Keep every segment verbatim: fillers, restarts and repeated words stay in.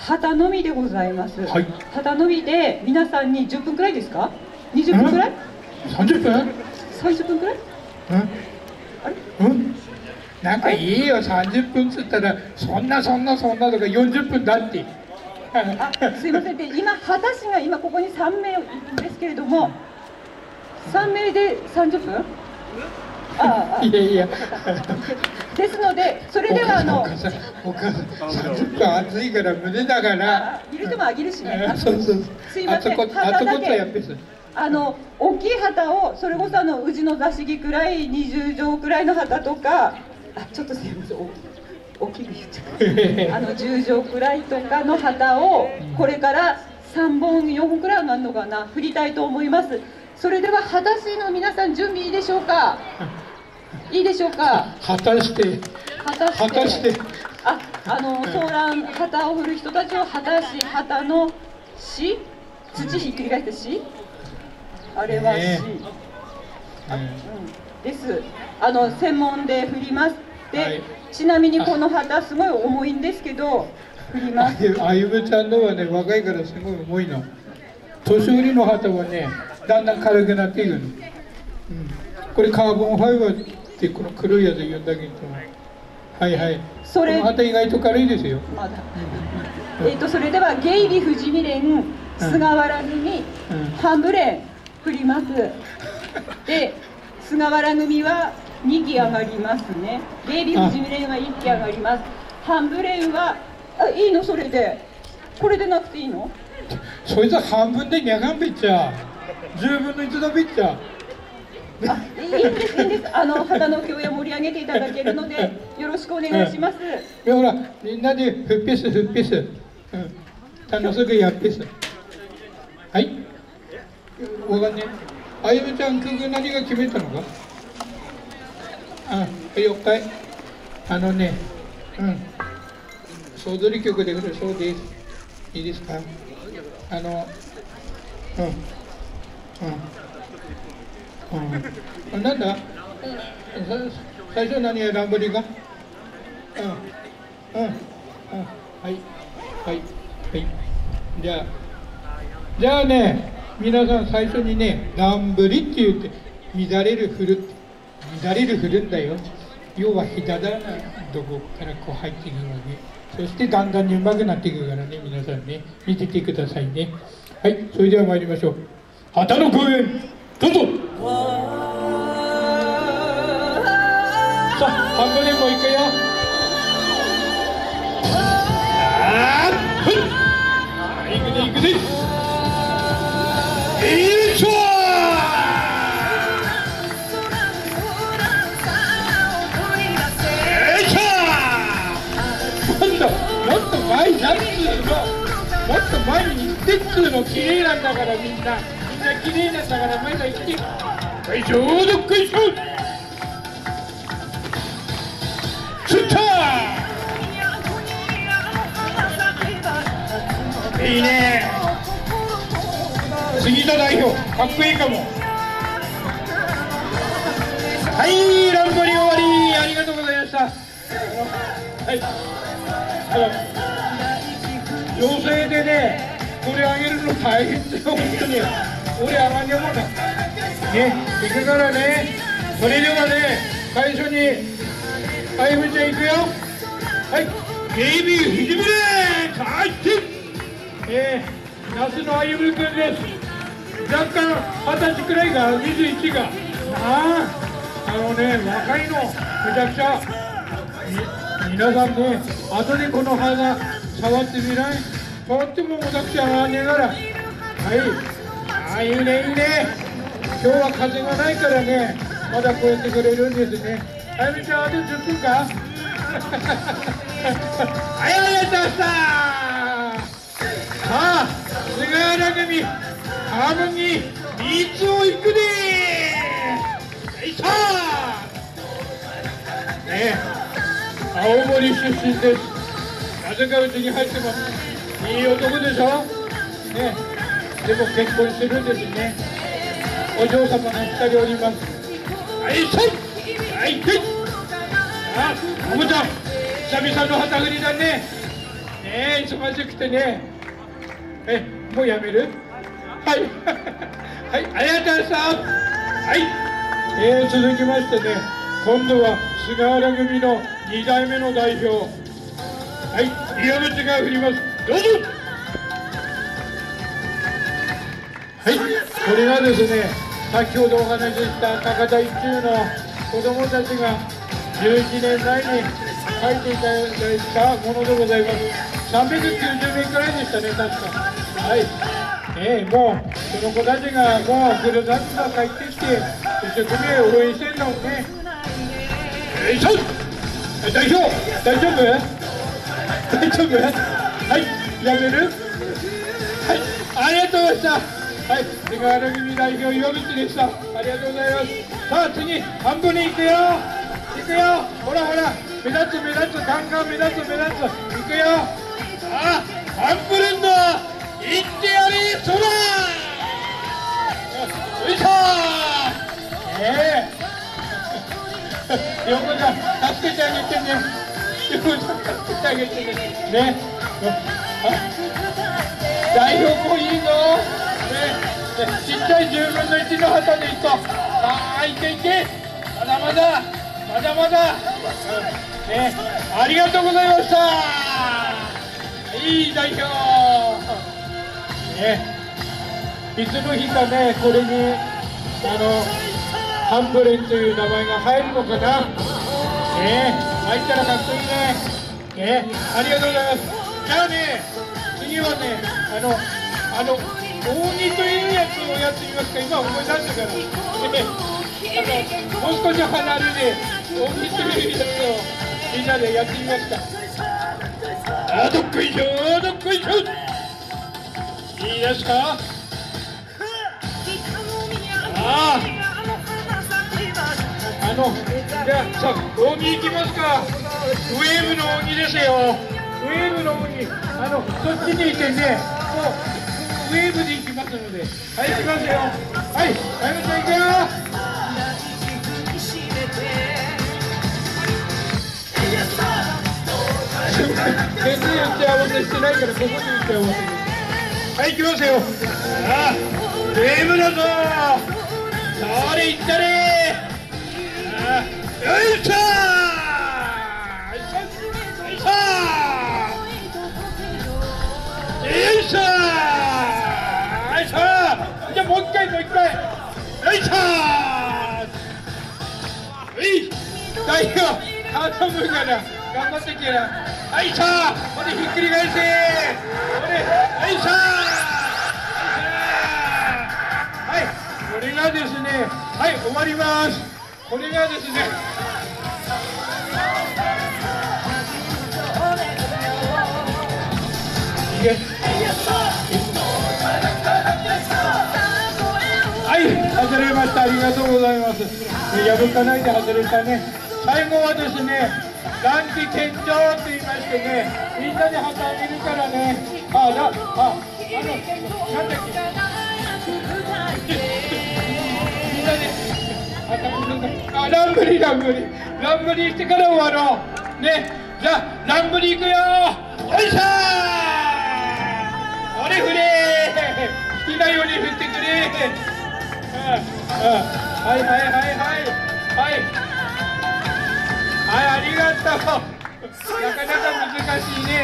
旗のみでございます。 はい、 旗のみで皆さんにじゅっぷんくらいですか？にじゅっぷんくらい？ さんじゅっぷん？ さんじゅっぷんくらい？ うん、あれ？うん、なんかいいよ、さんじゅっぷんっつったらそんなそんなそんなとかよんじゅっぷんだって。 あ、すいません。で今旗師が今ここにさんめいいるんですけれども、さんめいでさんじゅっぷん？ああ、 いやいや。 ですので、それではあの、 お母さん、お母さん、さんじゅっぷん暑いから胸だから。 いる人もあげるしね。 そうそう。 すいません。 旗だけ。 あの大きい旗を、それこそあの宇治の座敷くらい、にじゅうじょうくらいの旗とか、あ、ちょっとすいません。大きい言っちゃった。あのじゅうじょうくらいとかの旗をこれからさんぼんよんほんくらいなのかな、振りたいと思います。それでは旗師の皆さん準備いいでしょうか？いいでしょうか？ 果たして。 果たして。 果たして。 あ、あのソーラン旗を振る人たちを旗師、旗の師、土ひっくり返した師。あれは師。 ねあ、うん、です。あの専門で振ります。で、はい、ちなみにこの旗すごい重いんですけど振ります。 あゆむちゃんのはね、若いからすごい重いの。年寄りの旗はね、だんだん軽くなっていくの。うん、これカーボンファイバーってこの黒いやつ言うんだけど、はいはい。それこの旗意外と軽いですよ。 まだ。うん、えっとそれではゲイビ富士見連菅原組、うん、半ブレン振ります。で、菅原組はにき上がりますね。ゲイビ富士見連はいっき上がります。半ブレンは、あ、いいのそれで。これでなくていいの？ そいつは半分でにゃがんべっちゃ。じゅうぶんのいちだべっちゃ。 あ、いいんです、いいんです。あの旗の共演を盛り上げていただけるのでよろしくお願いします。 いやほら、みんなでフッピスフッピス、うん、楽しくやってす。はい。わかんねえ。あゆみちゃん曲何が決めたのか？あ、はい、了解。あのね、うん。総取り曲でくるそうです。いいですか？あの、うん、うん。うん、なんだ、最初何やランブリが、うんうんうん、はいはいはいじゃあじゃあね、皆さん最初にねランブリって言って乱れる振る乱れる振るんだよ。要はひだだなどこからこう入っていくわけ。そしてだんだんにうまくなっていくからね、皆さんね見ててくださいね。はい、それでは参りましょう。旗の公演どうぞ。さあ、半分でもう一回よ。あー、ふっ、あー、いくぜいくぜ。いいしょー。よいしょー。もっともっと前になっつうの。もっと前に行ってっつうの。綺麗なんだからみんな。みんな綺麗なんだから前が行って。よいしょー、どっこいしょ。いいね。杉田代表かっこいいかも。はい、ランボリ終わり。ありがとうございました。はい、あの女性でねこれあげるの大変だよ本当に。俺あがんでもんだね。行くからね。それではね最初にあゆみちゃん行くよ。はい、ゲイビーひじめれー帰って。えー、那須のあゆみくんです。若干はたちくらいがにじゅういちがあああのね若いのめちゃくちゃみ皆さんね後でこの花触ってみない？とってもめちゃくちゃ上がんねえから。はい、ああいいねいいね。今日は風がないからねまだこうやってくれるんですね。あゆみちゃんあとじゅっぷんかはい、ありがとうございました。さあ、菅原組ハーモニービーツを行くでー。よいしょー。ね、青森出身です。なぜかうちに入ってます。いい男でしょね。でも結婚してるんですね。お嬢様がふたりおります。はい、そいはい、はい。あ、おもちゃん久々の旗振りだね。 え忙しくてね。え、もうやめる？はい。はい、ありがとうございます。はい。えー、続きましてね、今度は菅原組のに代目の代表。はい、岩渕が振ります。どうぞ。はい、これがですね、先ほどお話しした高台中の子供たちがじゅういちねんまえに書いていただいたものでございます。さんびゃくきゅうじゅうめいくらいでしたね、確か。はい、えー、もうその子たちがもうふるさとが帰ってきて一生懸命応援してんだもんね。よいしょ。代表大丈夫？大丈夫？はい、やめる？はい、ありがとうございました。はい、菅原組代表岩渕でした。ありがとうございます。さあ次半分に行くよ。行くよ。ほらほら、目立つ目立つ、ガンガン目立つ目立つ。行くよ。ああ、半分だ。行ってやれ、そら。よいしょ。ええー。横ちゃん助けてあげてね。横ちゃん助けてあげてね。ね。代表もいいぞ。ね。ちっちゃいじゅうぶんのいちの旗でいこう。ああ、いけいけ。まだまだ。まだまだ。ね。ありがとうございました。いい代表。ね、いつの日かね、これにあのハンブレンという名前が入るのかな。ね、入ったらかっこいいね。ね、ありがとうございます。じゃあね、次はね、あのあの扇というやつをやってみますか。今思い出したから。ね、あのもう少し離れで扇というやつをみんなでやってみますか。あ、どっこいしょ、どっこいしょ。いいですか。ああ、あの、じゃあ、さあ、扇行きますか。ウェーブの扇ですよ。ウェーブの扇、あの、そっちにいてね、もう、ウェーブで行きますので。はい、行きますよ。はい、あやめちゃん行くよ。全然打ち合わせしてないから、ここに打ち合わせ。はい、行きますよ。ああ、ウェーブだぞ。それ行ったれ。ああ、よいしょー。よいしょ。よいしょー。よいしょー。よいしょー。じゃあもう一回もう一回。よいしょー。うい。大丈夫。頼むから。頑張ってきや。はい、しょー。これひっくり返せー。これ、はいしょー。はい、これがですね、はい、終わります。これがですね、いけ。はい、外れました。ありがとうございます。破かないで外れたね。最後はですね、乱気健常と言いましてね、みんなで旗あげるからね。あ、ら、あ、あの、なんだっけ。みんなで旗あげるから。あ、ランブリーランブリー。ランブリーしてから終わろう。ね、じゃあ、ランブリー行くよ。よいしょー。あれ振れー。好きなように振ってくれー。ああ、はいはいはいはい。はい。はい、ありがとう。なかなか難しいね。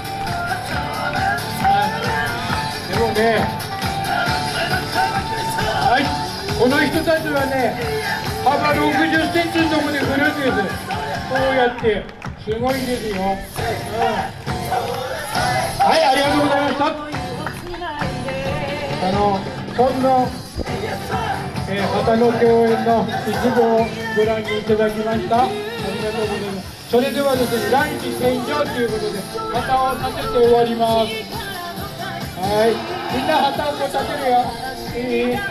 でもね、はい、この人たちはね、幅ろくじゅっセンチのところで振るんです。こうやって、すごいですよ。うん、はい、ありがとうございました。あの、そんな、えー、旗の共演の一部をご覧にいただきました。ありがとうございます。それではですね、乱気健常ということで旗を立てて終わります。はい、みんな旗をこう立てるよ。いい？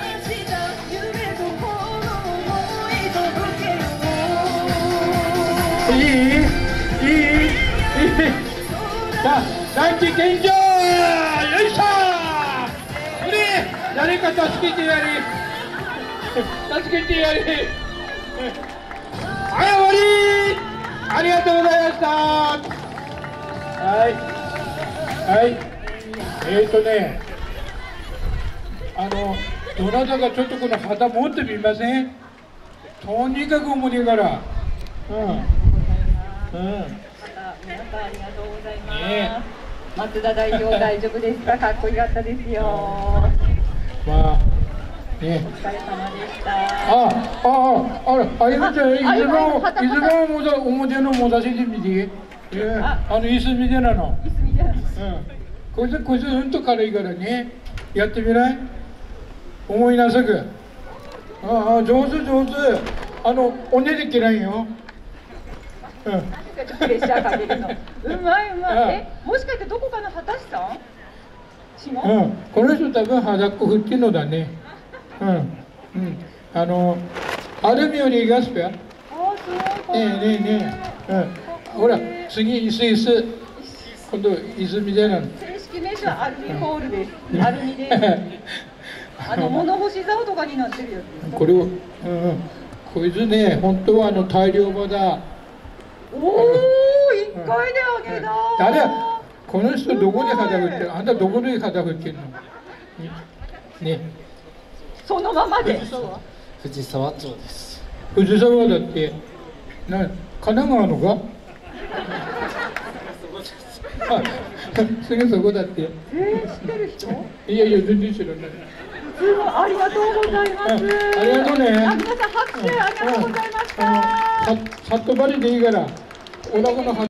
いい？いい？いい？さあ、乱気健常、よいしょー。これ、誰か助けてやれ。助けてやれ。はい、終わりー。ありがとうございました。はい。 はいえーとねあのどなたかちょっとこの旗持ってみません？とにかく重いからうんうん皆さんありがとうございます。ね、松田代表大丈夫ですか？かっこよかったですよ。 まあね。 お疲れ様でした。 あ、あ、あ、あら、あゆみちゃん、いつも、いつももだ、表のもだしで見て。え、あの椅子見てなの。 椅子見てなの。うん。 こいつ、こいつ、うんと軽いからね。やってみない。思いなさく。ああ、上手、上手。あの、おねで嫌いよ。うん。 ちょっとプレッシャーかけるの。うまいうまい。え、もしかしてどこかの畑師さん？ うん、この人多分肌っこ振ってんのだね。うん、うん、あの、アルミよりガスペア。あ、 すごい。 ねえねえねえ。うん、ほら、次椅子椅子。今度椅子みたいなの。 正式名称はアルミホールです。アルミです。あの物干し竿とかになってるやつ。 これを、うん、こいつね、本当はあの大量場だ。 おお、一回であげだ。 誰？この人どこに肌振ってる？あんたどこに肌振ってるの？ね。 そのままで。 藤沢町です。 藤沢だって、な、神奈川のか？あ、すぐそこだって。 えー、知ってる人？ いやいや、全然知らない。 すごい、ありがとうございます。 ありがとうね。 あ、皆さん拍手ありがとうございました。 さっとばりでいいから、お腹の